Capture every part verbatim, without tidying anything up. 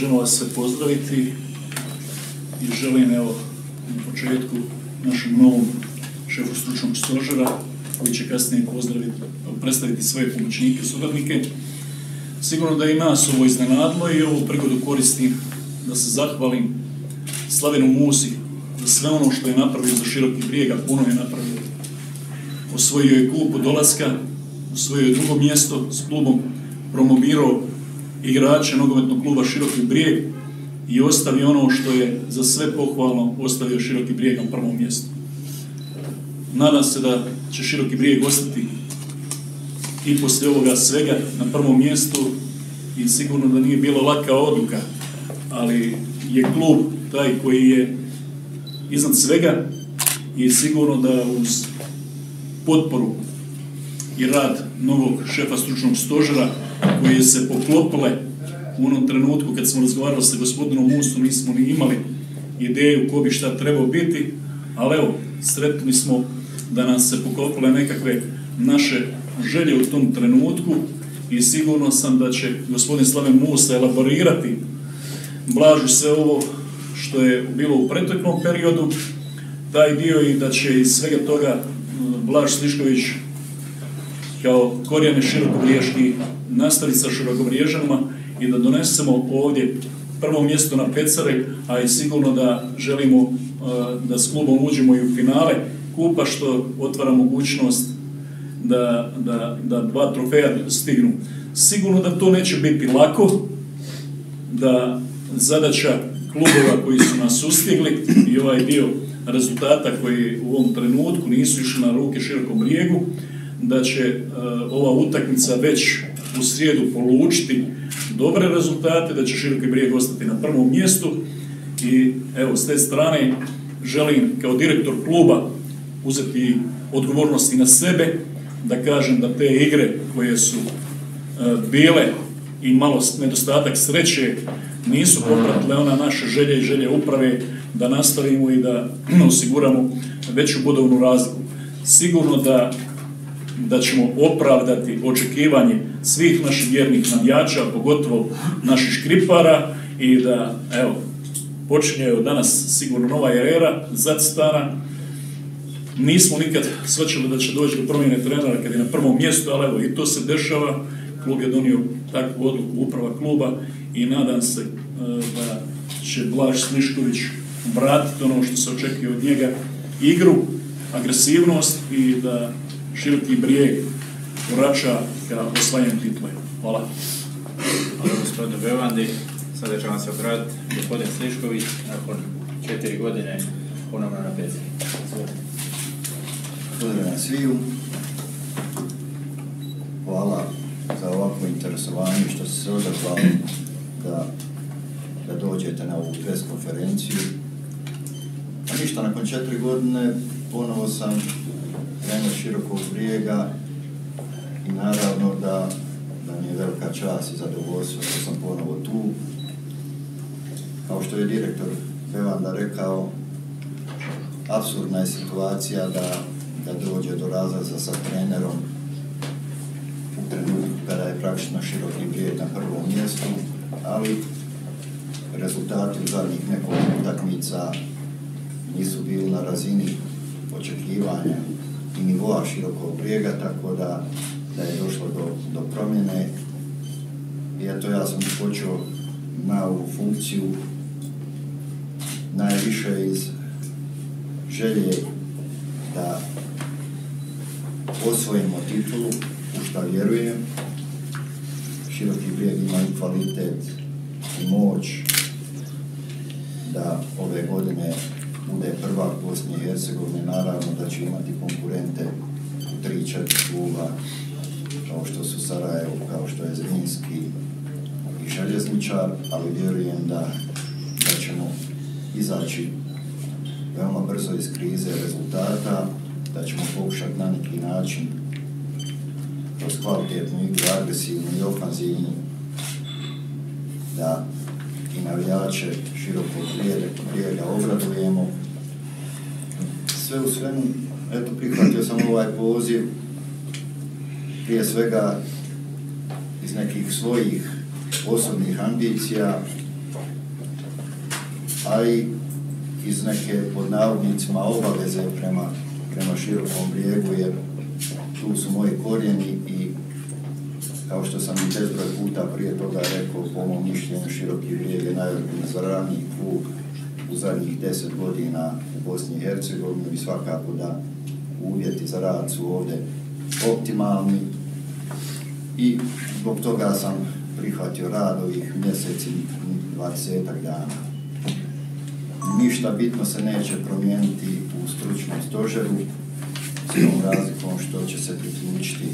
želim vas sve pozdraviti i želim evo na početku našem novom šefu stručnog stožera, koji će kasnije pozdraviti, predstaviti svoje pomoćnike, suradnike. Sigurno da i nas ovo iznenadilo i ovu prigodu koristim da se zahvalim Slavenu Musi za sve ono što je napravio za Široki Brijeg, a puno je napravio. Osvojio je kup od dolaska, osvojio je drugo mjesto s klubom, promovirao igrače nogometnog kluba Široki Brijeg i ostavio ono što je za sve pohvalno ostavio Široki Brijeg na prvom mjestu. Nadam se da će Široki Brijeg ostati i poslije ovoga svega na prvom mjestu i sigurno da nije bila laka odluka, ali je klub taj koji je iznad svega i sigurno da uz potporu i rad novog šefa stručnog stožera koji se poklopile u onom trenutku kad smo razgovarali sa gospodinom Musom, nismo ni imali ideju ko bi šta trebao biti, ali evo, sretni smo da nam se poklopile nekakve naše želje u tom trenutku i sigurno sam da će gospodin Slaven Musa elaborirati blažu sve ovo što je bilo u preteklom periodu, taj dio, i da će iz svega toga Blaž Slišković kao korijene širokobriješki nastaviti sa Širokobriježanima i da donesemo ovdje prvo mjesto na Pecare, a i sigurno da želimo da s klubom uđemo i u finale kupa, što otvara mogućnost da, da, da dva trofeja stignu. Sigurno da to neće biti lako, da zadaća klubova koji su nas sustigli i ovaj dio rezultata koji u ovom trenutku nisu išli na ruke Širokom Brijegu, da će uh, ova utakmica već u srijedu polučiti dobre rezultate, da će Široki Brijeg ostati na prvom mjestu i evo s te strane želim kao direktor kluba uzeti odgovornosti na sebe, da kažem da te igre koje su uh, bile i malo nedostatak sreće nisu popratile ona naše želje i želje uprave da nastavimo i da osiguramo veću bodovnu razliku. Sigurno da, da ćemo opravdati očekivanje svih naših vjernih navijača, pogotovo naših škripara, i da, evo, počinje od danas sigurno nova era zacrtana. Nismo nikad shvaćali da će doći do promjene trenera kad je na prvom mjestu, ali evo i to se dešava. Klub je donio takvu odluku, uprava kluba, i nadam se da će Blaž Slišković vratiti ono što se očekuje od njega, igru, agresivnost, i da Široki Brijeg vraća ka osvajanju titule. Hvala. Hvala gospodinu Bevandi. Sada će vam se obratiti gospodin Slišković nakon četiri godine ponovno na Pecari. Pozdrav sviju. Hvala za ovakvo interesovanje što ste se odazvali da, da dođete na ovu pres konferenciju. A ništa, nakon četiri godine ponovo sam trener Širokog Brijega i naravno da, da mi je velika čast i zadovoljstvo što sam ponovo tu. Kao što je direktor Bevanda rekao, apsurdna je situacija da, da dođe do razlaza sa trenerom u trenutku kada je praktično Široki Brijeg na prvom mjestu, ali rezultati u zadnjih nekoliko utakmica nisu bili na razini očekivanja i nivoa Širokog Brijega, tako da, da je došlo do, do promjene. I eto, ja sam počeo na ovu funkciju najviše iz želje da osvojimo titulu, u šta vjerujem. Široki Brijeg ima i kvalitet i moć da ove godine bude prvak Bosne i Hercegovine. Naravno da će imati konkurente u tri četiri kluba, kao što su Sarajevo, kao što je Zrinski i Željezničar, ali vjerujem da, da ćemo izaći veoma brzo iz krize rezultata, da ćemo pokušati na neki način kroz kvalitetnu igru, agresivnu i ofanzivnu, da i navijače Širokog Brijega obradujemo. Sve u svemu, eto, prihvatio sam ovaj poziv prije svega iz nekih svojih osobnih ambicija, a i iz neke pod navodnicima obaveze prema, prema Širokom Brijegu, jer tu su moji korijeni i kao što sam i bezbroj puta prije toga rekao, po mom mišljenju Široki Brijeg je najorganiziraniji klub u zadnjih deset godina u Bosni i Hercegovini i svakako da uvjeti za rad su ovdje optimalni i zbog toga sam prihvatio rad ovih mjeseci dvadesetak dana. Ništa bitno se neće promijeniti u stručnom stožeru s tom razlikom što će se priključiti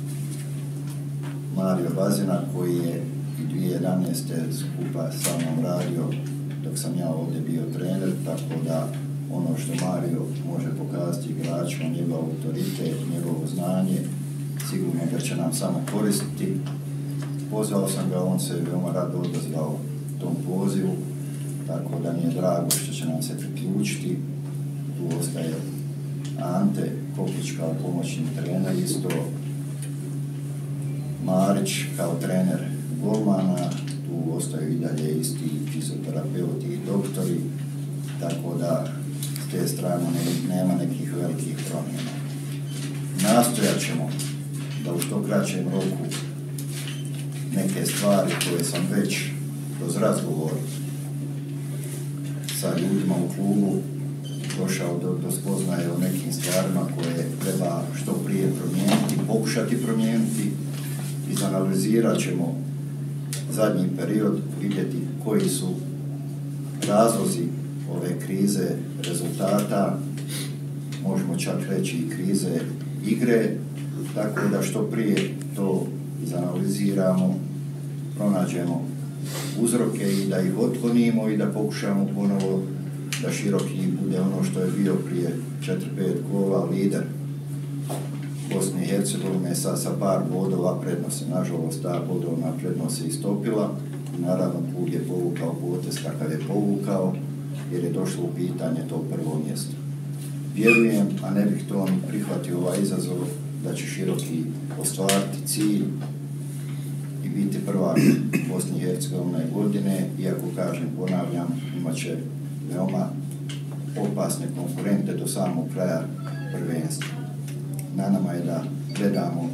Mario Bazina koji je i dvije tisuće jedanaeste skupa sa mnom radio dok sam ja ovdje bio trener, tako da ono što Mario može pokazati igračima, njegov autoritet, njegovo znanje, sigurno da će nam samo koristiti. Pozvao sam ga, on se veoma rado odazvao tom pozivu, tako da mi je drago što će nam se priključiti. Tu ostaje Ante Kopić kao pomoćni trener, isto Marić kao trener golmana, tu ostaju i dalje isti fizioterapeuti i doktori, tako da s te strane ne, nema nekih velikih promjena. Nastojat ćemo da u što kraćem roku neke stvari koje sam već kroz razgovor sa ljudima u klubu došao do, do spoznaje o nekim stvarima koje treba što prije promijeniti, pokušati promijeniti. Izanalizirat ćemo zadnji period, vidjeti koji su razlozi ove krize rezultata, možemo čak reći i krize igre, tako da što prije to izanaliziramo, pronađemo uzroke i da ih otklonimo i da pokušamo ponovo da Široki bude ono što je bio prije četiri pet kola, lider Bosne i Hercegovine sa, sa par bodova prednosti. Nažalost, ta bodovna prednost se istopila i naravno klub je povukao potez kakav je povukao jer je došlo u pitanje to prvo mjesto. Vjerujem, a ne bih to ni prihvatio ovaj izazov, da će Široki ostvariti cilj i biti prvak Bosne i Hercegovine godine, iako kažem, ponavljam, imat će veoma opasne konkurente do samog kraja prvenstva. Na nama je da gledamo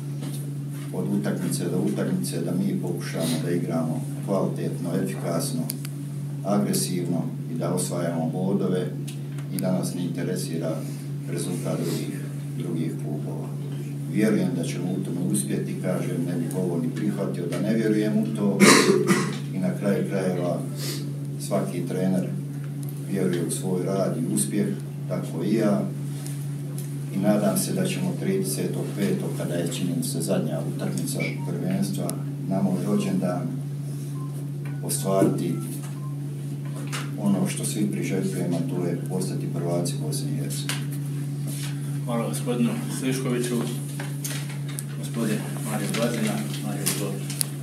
od utakmice do utakmice, da mi pokušamo da igramo kvalitetno, efikasno, agresivno i da osvajamo bodove i da nas ne interesira rezultat drugih, drugih klubova. Vjerujem da ćemo u tome uspjeti, kažem, ne bih ovo ni prihvatio da ne vjerujem u to i na kraju krajeva svaki trener vjeruje u svoj rad i uspjeh, tako i ja. I nadam se da ćemo tridesetog petog kada je čini se zadnja utakmica prvenstva na moj rođendan ostvariti ono što svi priželjkujemo, to je postati prvaci Bosne i Hercegovine. Hvala gospodinu Sliškoviću, gospodin Mario Bazina, Mario Zbog.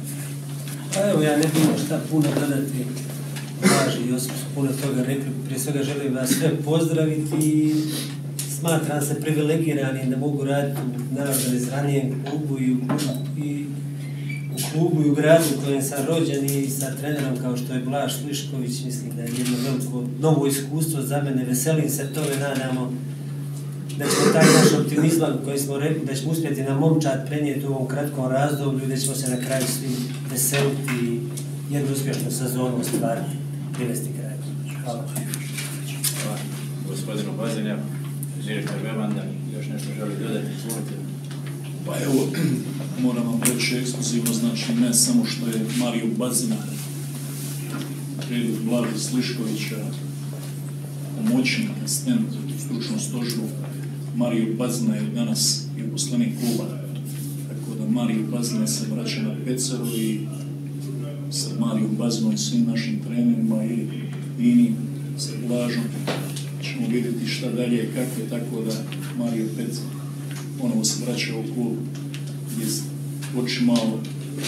Pa evo, ja ne bih šta puno dodati, Blaži i Josip su puno toga rekli. Prije svega želim vas sve pozdraviti i smatram se privilegiranim da mogu raditi u najorganiziranijem klubu i u klubu i u klubu i u gradu u kojem sam rođen i sa trenerom kao što je Blaž Slišković. Mislim da je jedno veliko novo iskustvo za mene. Veselim se tome, nadamo da ćemo taj naš optimizam koji smo rekli da ćemo uspjeti na momčad prenijeti u ovom kratkom razdoblju i da ćemo se na kraju svi veseliti i jednu uspješnu sezonu ostvariti, privesti kraju. Hvala. Hvala gospodinu Bazinu, direktor Bevanda, još nešto želi dodati, izvolite. Pa evo, moram vam reći ekskluzivno, znači ne samo što je Mario Bazina, prijedlog Blaža Sliškovića, pomoćnik, asistent u stručnom stožeru, Mario Bazina je danas i uposlenik kluba, tako da Mario Bazina se vraća na Peceru i sa Mario Bazinom i svim našim trenerima i Ini, sa Blažom ćemo vidjeti šta dalje je kako je, tako da Mario Pecer ponovo se vraća u klub gdje počne malo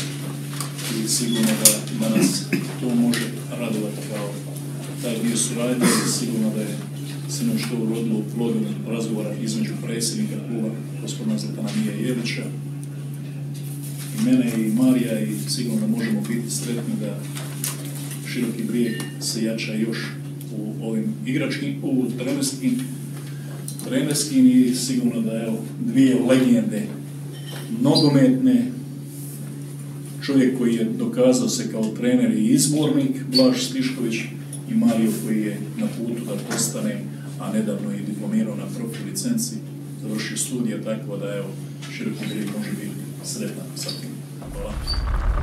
i sigurno da, da nas to može radovati kao taj dio suradnje i sigurno da je sino što urodilo u plodu razgovora između predsjednika kluba gospodina Zlatana Mija Jelića i mene i Marija i sigurno da možemo biti sretni da Široki Brijeg se jača još u ovim igračkim, u trenerskim, trenerskim i sigurno da evo dvije legende nogometne, čovjek koji je dokazao se kao trener i izbornik, Blaž Stišković, i Mario koji je na putu da postane, a nedavno je diplomirao na profi licenci, završio studija, tako da evo, široko može biti sretan sa tim. Hvala.